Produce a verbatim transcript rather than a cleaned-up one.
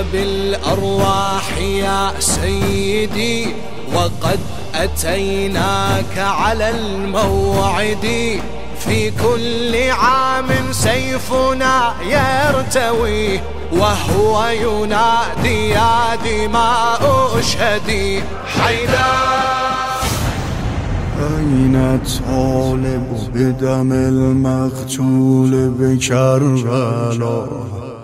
بالأرواح يا سيدي، وقد أتيناك على الموعد. في كل عام سيفنا يرتوي، وهو ينادي يا دماء أشهدي. حيدر أين طالب بدم المقتول بكربلا؟